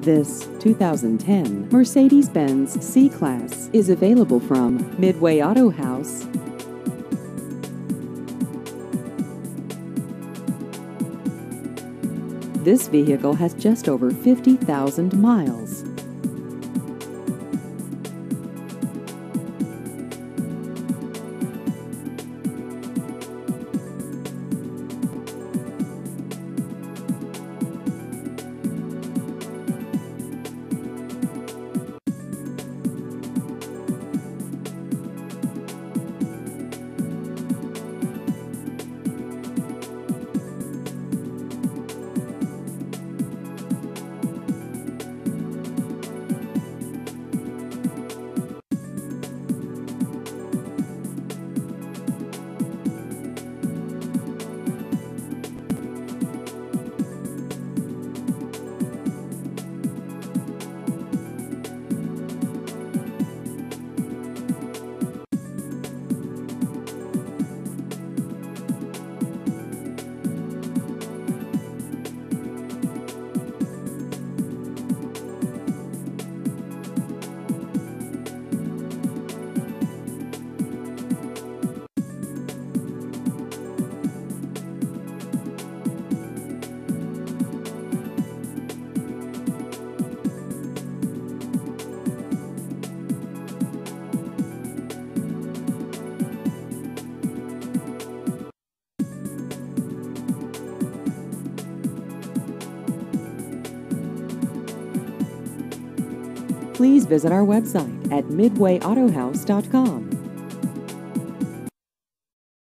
This 2010 Mercedes-Benz C-Class is available from Midway Auto House. This vehicle has just over 50,000 miles. Please visit our website at midwayautohouse.com.